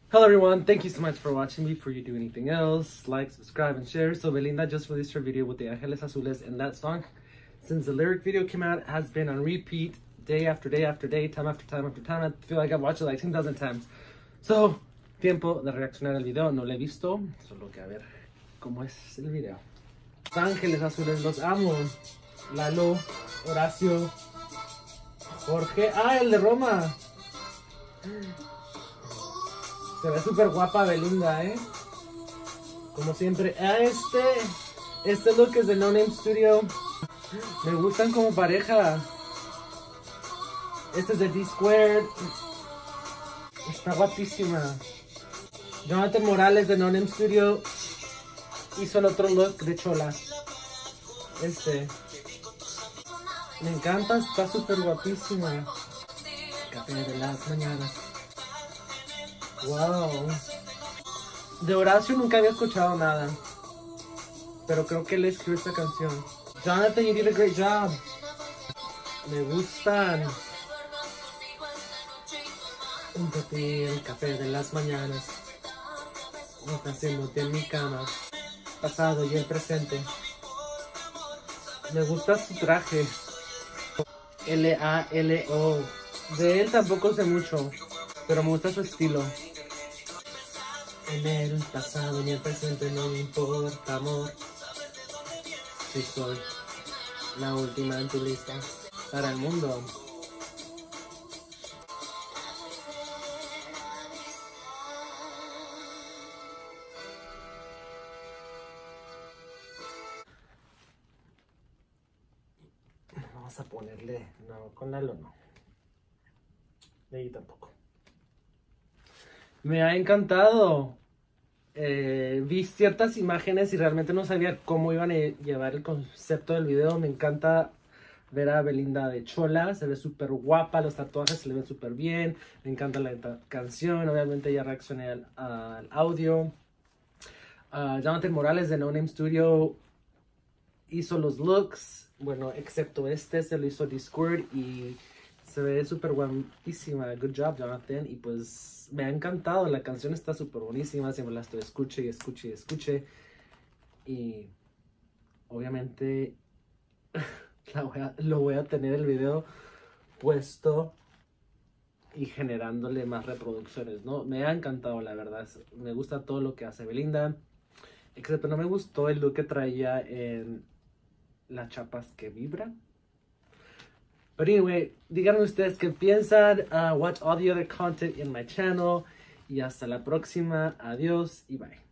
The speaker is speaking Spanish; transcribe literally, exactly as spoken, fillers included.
Hello everyone, thank you so much for watching. Before you do anything else, like, subscribe, and share. So Belinda just released her video with the Ángeles Azules, and that song, since the lyric video came out, has been on repeat day after day after day, time after time after time. I feel like I've watched it like ten thousand times. So, tiempo de reaccionar al video. No lo he visto, solo que a ver cómo es el video. Ángeles Azules, los amo. Lalo, Horacio, Jorge. Ah, el de Roma. Se ve súper guapa Belinda, ¿eh? Como siempre. Ah, este... Este look es de No Name Studio. Me gustan como pareja. Este es de D Squared. Está guapísima. Jonathan Morales de No Name Studio hizo el otro look de chola. Este. Me encanta, está súper guapísima. Café de las mañanas. Wow. De Horacio nunca había escuchado nada, pero creo que él escribió esta canción. Jonathan, you did a great job. Me gustan. Un café, el café de las mañanas. Me está haciéndote en mi cama. Pasado y el presente. Me gusta su traje. L A L O. De él tampoco sé mucho, pero me gusta su estilo. En el pasado ni el presente no me importa, amor. Si soy la última en tu lista para el mundo. Vamos a ponerle, no, con Lalo no. De ahí tampoco. Me ha encantado. Eh, vi ciertas imágenes y realmente no sabía cómo iban a llevar el concepto del video. Me encanta ver a Belinda de chola. Se ve súper guapa. Los tatuajes se le ven súper bien. Me encanta la canción. Obviamente ya reaccioné al, al audio. Uh, Jonathan Morales de No Name Studio hizo los looks. Bueno, excepto este, se lo hizo D Squared y se ve súper guapísima. Good job, Jonathan. Y pues me ha encantado. La canción está súper buenísima. Siempre la estoy escuche y escuche y escuche. Y obviamente la voy a, lo voy a tener el video puesto y generándole más reproducciones, ¿no? Me ha encantado, la verdad. Me gusta todo lo que hace Belinda. Excepto no me gustó el look que traía en las chapas que vibran. But anyway, díganme ustedes qué piensan. Uh, watch all the other content in my channel. Y hasta la próxima. Adiós y bye.